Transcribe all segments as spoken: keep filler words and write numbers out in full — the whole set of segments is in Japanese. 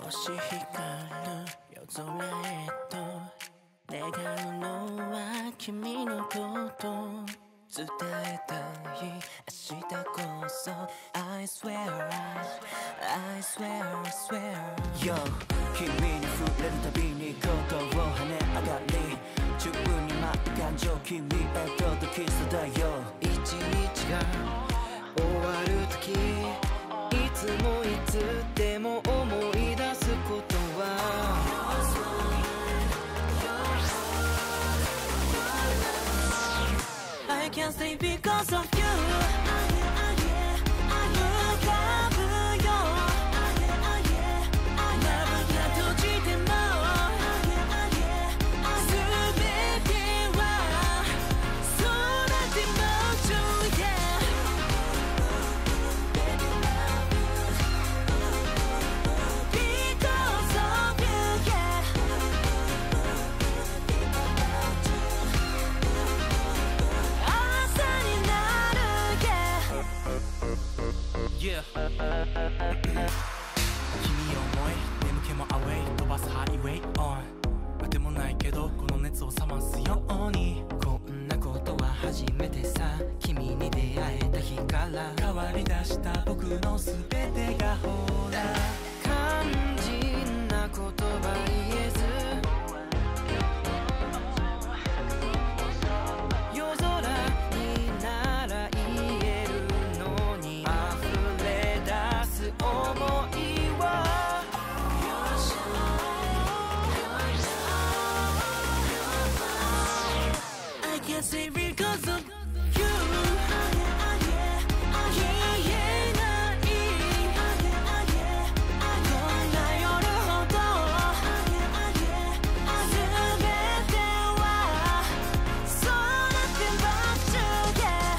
星光る夜空へと願うのは君のこと伝えたい明日こそ I swear I swear I swear Yo 君に触れるたびにことを跳ね上がり十分に待った感情君へ届きそうだよ一日が終わるときいつもいつでも思い出すことはI can't stay because of you 浮かぶよまぶた閉じても全ては空でもちょいYeah. 君を思い眠気もアウェイ飛ばすハイウェイオンあてもないけどこの熱を冷ますようにこんなことは初めてさ君に出会えた日から変わりだした僕の全てがほら肝心な言葉言えず夜空になら言えるのに溢れ出す想いはI can't say because of you 消えないこんな夜ほど全てはそうなってますyeah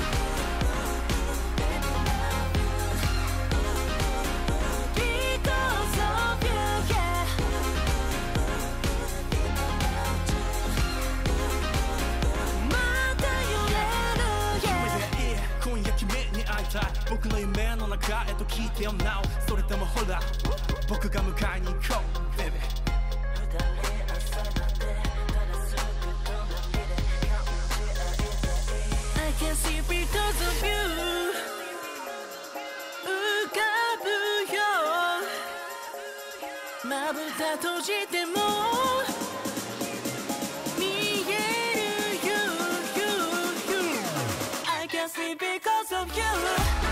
Because of you yeah また揺れるyeah 今夜君に会いたい僕の夢の中へと聞いてよ Now それでもほら僕が迎えに行こう Baby I can see because of you 浮かぶよまぶた閉じても見える You, you, you I can see because of you